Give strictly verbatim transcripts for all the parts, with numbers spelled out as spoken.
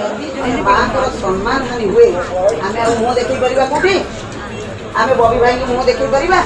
माँ को सम्मान हानि हुए आम मुह देख पारा कौटी आम बबी भाई को मुह देख पारा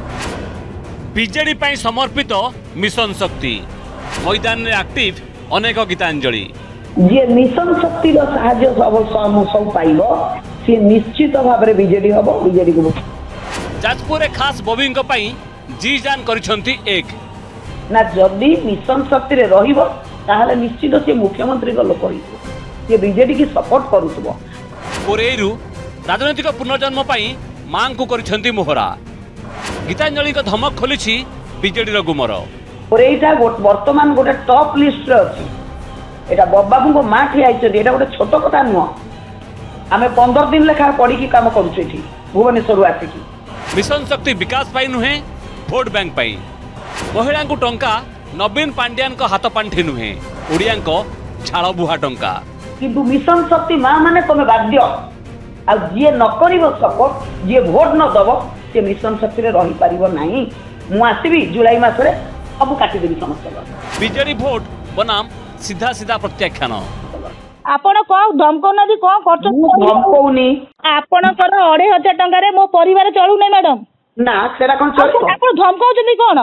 बीजेडी पाई समर्पित मिशन शक्ति मैदान में एक्टिव अनेक गीतांजलि जी मिशन शक्ति साहाय्य सब सब पाइब सी निश्चित भाव में बीजेडी हम बीजेडी को जाजपुर खास बबी जी जान करिसेंती एक ना जदि मिशन शक्ति रे रहिबो ताहले निश्चित से मुख्यमंत्री को लोक ये बीजेडी की सपोर्ट करूथबो कोरेरु राजनीतिक पुनर्जन्म पाई मां को करिसेंती मोहरा गीतांजलि को धमक खोली बीजेडी रो गुमर कोरेइटा वर्तमान गोटे टॉप लिस्ट रे अछि एटा बब्बाबू को मां ठिया आइछथि एटा गोटे छोट कथा नुह आमे पंद्रह दिन लेखा पड़ी की काम करूछु एठी भुवनेश्वर आसिकी मिशन शक्ति विकास पाई नुहे भोट बैंक पाई महिला को टंका नवीन पांड्यान को हाथ पांठी नुहे ओडिया को झाड़ बुहा टंका किंतु मिशन शक्ति मां माने तमे बाध्य आ जे न करिवो सपोर्ट जे भोट न दबो से मिशन शक्ति रे रही परिबो नाही मु आसीबी जुलाई मास रे सब काटी देबी समस्त बीजेडी भोट बनाम सीधा सीधा प्रत्याख्यान आपण को धमको नदी को करछ धमकोनी आपणकर अढ़ाई हजार टंका रे मो परिवार चलू नै मैडम ना सेरा कोन चलतो आपण धमकाउछनी कोन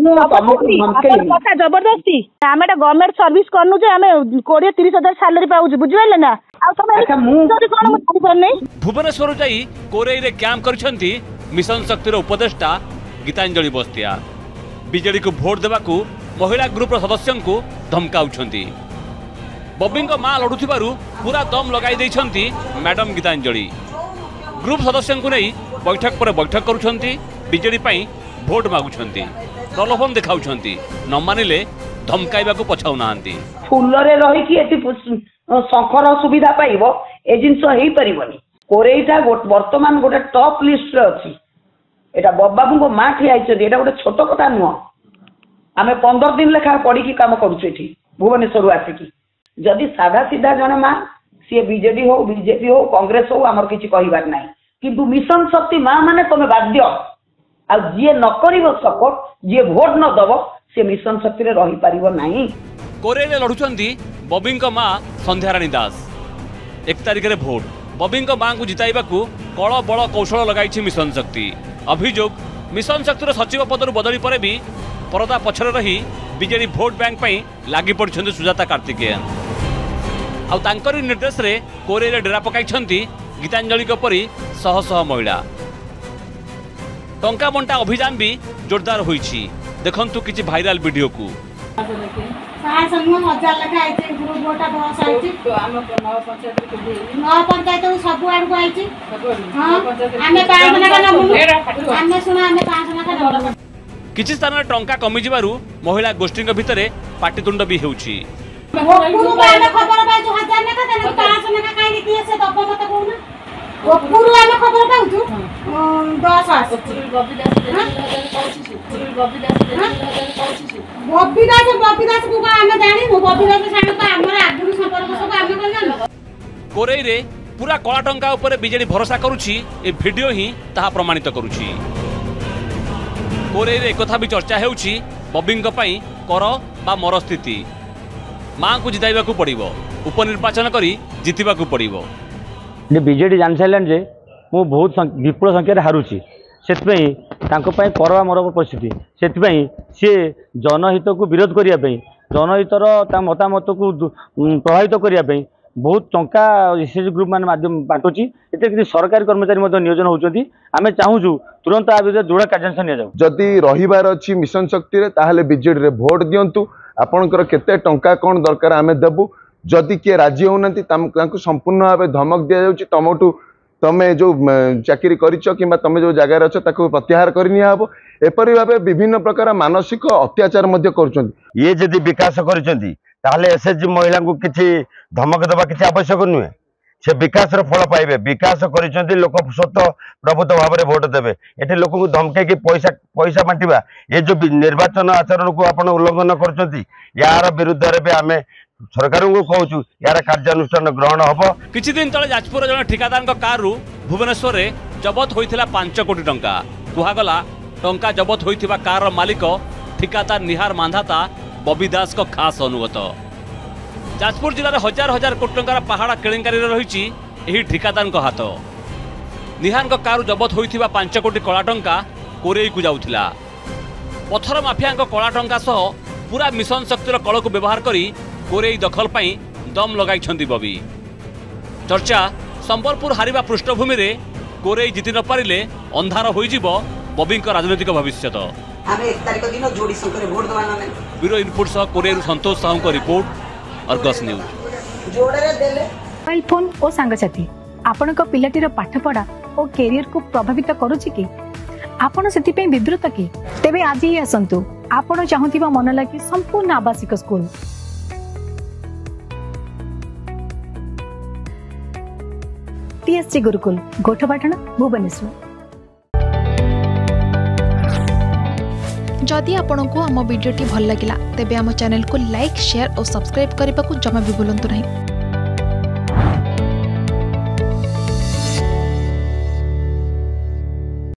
कथा जबरदस्ती आमे त गवर्नमेंट सर्विस करनु जे आमे बीस तीस हजार सैलरी पाउछु बुझिबेले ना आ समय कोन मु करनै भुवनेश्वर जाई कोरेई रे कैंप करछंती मिशन शक्ति रो उपदेष्टा गीतांजलि बस्तिया बीजेडी को भोट देबाकू महिला ग्रुप रो सदस्यों को धमकाउछंती बबी माँ लड़ुथिबारु पूरा दम लगाई देइछंती मैडम गीतांजलि ग्रुप सदस्यों को नहीं बैठक पर बैठक करुछंती बीजेडी पाई भोट मागुछंती प्रलोभन देखाउछंती न मानिले धमकाइबा को पछाउ नांती फुल रे रही कि एति शंखर सुविधा पाइबो ए जिंस हेई परिबनी कोरेइटा वर्तमान गोटे टॉप लिस्ट रे अछि एटा बब्बाबू को मां ठिया आइछथि एटा गोटे छोट कथा नुह आमे पंद्रह दिन लेखा पड़ी की काम करूछु एठी भुवनेश्वर आसिकी जदि साधा सीधा जने मां सी बीजेडी हो बीजेपी हो कांग्रेस हो आमर किछि कहिबार नाही किंतु मिशन शक्ति मां माने तमे बाध्य आ जे न करिवो सपोर्ट जे भोट न दबो से मिशन शक्ति रे रही परिबो नाही कोरेले लढुचंदी बबी मां संध्याराणी दास एक तारिख रे भोट बबी मां को जिताइबाकू कळ बळ कौशल लगाइछि मिशन शक्ति अभियोग मिशन शक्तिर सचिव पदर बदली पर भी परदा पछरे रही बीजेडी भोट बैंक पई लागी पड़छंती सुजाता कार्तिकेयन आउ तांकरी निर्देश रे कोरेले डेरा पकाइछंती गीतांजलि को परी शह शह महिला टंका बंटा अभियान भी जोरदार होईछि देखंतु किछि वायरल वीडियो को साय समूह हजार लेखा आइछि ग्रुप वोटा दस आइछि हम नौ पंचायत को नौ पंचायत सब आड़ को आइछि हां हमें पांच ना का नमु हमें सुना हमें पांच ना का नमु किछि स्थान रे टंका कमी जिबारु महिला गोष्ठी भितरे पाटितुंड भी हेउछि ओपुरु बाले खबर पाइछु हजार ना का देन पांच ना का काई दिए से दब मत कहूना ओपुरु आले खबर पाउछु दस आछि बबी दास बबी दास बबी दास बबी दास को आमे जानि नु बबी दास साथ तो हमर आगुरु संपर्क सब आमे कोन जानो कोरेई रे पूरा कला टंका ऊपर बीजेडी भरोसा करूछि ए वीडियो ही ताहा प्रमाणित करूछि कोरेई रे कथा भी चर्चा हेउछि बबी पई कर बा मर स्थिति मां को जिताइबा को पड़िबो उपनिर्वाचन करी जितिबा को पड़िबो जे बीजेडी जान साइलेंट जे मु बहुत विपुल संख्या रे हारुछि सेतपई तांको पई करवा मर परिस्थिति सेतपई से जनहित को विरोध करिया पई जनहितर ता मतामत को प्रभावित करिया पई बहुत टंका एसएसजी ग्रुप मान माध्यम बांटुची एते कि सरकारी कर्मचारी मध्ये नियोजन होउचंती आमे चाहूछु तुरंत आ विरुद्ध दृढ़ कार्यानुष्ठान निया जाऊ जदि रहिबार अछि मिशन शक्ति रे ताहाले बीजेडी रे वोट दियंतु आपनकर केते टंका कोन दरकार आमे देबु जदि के राजी होनंती तांको संपूर्ण भाबे धमक दिया जाउची तमटू तमे जो चाकरी करिछ किबा तमे जो जगह रे अछ ताको प्रत्याहार करनिया हबो एपरि भाबे विभिन्न प्रकार मानसिक अत्याचार मध्ये करचंती ये जदि विकास करचंती ताहले एसएसजी महिला को किछि धमक देबा किछि आवश्यक नुहे से विकास फल पाइबे विकास करिसेंती लोक स्वतः प्रभुत्व भाव में भोट देवे एठी लोक को धमके कि पैसा पैसा बांटिबा ये जो निर्वाचन आचरण को आपण उल्लंघन करचंती यार विरुद्ध रे आमे सरकार को कहूछु यार कार्यानुष्ठान ग्रहण हबो। किछि दिन तळे जाजपुर जण ठिकादार कार रु भुवनेश्वर रे जबत होइथिला पांच कोटी टंका कुहागला टंका जबत होइथिबा कार मालिक ठिकादार निहार मांधाता बबी दास को खास अनुगत जाजपुर जिले में हजार हजार कोटी टंकार पहाड़ केलेंकारी रही यही ठिकादार हाथ। निहान कारु जबत होता पांच कोटी कला टंका कोरेई को जाऊला। पथर माफिया कला टंका सह पूरा मिशन शक्तिर कल को व्यवहार करी कोरेई दखल पाई दम लगाई बबी। चर्चा संबलपुर हारिबा पृष्ठभूमि रे कोरेई जीति न पारिले अंधार होइजिबो बबी राजनैतिक भविष्य। आमे एक तारिख दिन जोड़ी संकर वोट दवाना नै ब्यूरो इनपुट सह कोरेई संतोष साहू को रिपोर्ट अर्गस न्यूज। जोड़े देले मोबाइल फोन और सांगसाथी आपणक पिलाटीर पाठपढ़ा और कैरियर को प्रभावित करुछि कि आपण सेति विब्रत कि तेबे आज ही आसंतु आपण चाहुथिबा मन लागी संपूर्ण आवासिक स्कूल टीएससी गुरुकुल गोठपाटण भुवनेश्वर। जदि आपंक आम भिडी भल लगा तेब आम चैनल को लाइक शेयर और सब्सक्राइब करने को जमा भी भूलु नहीं।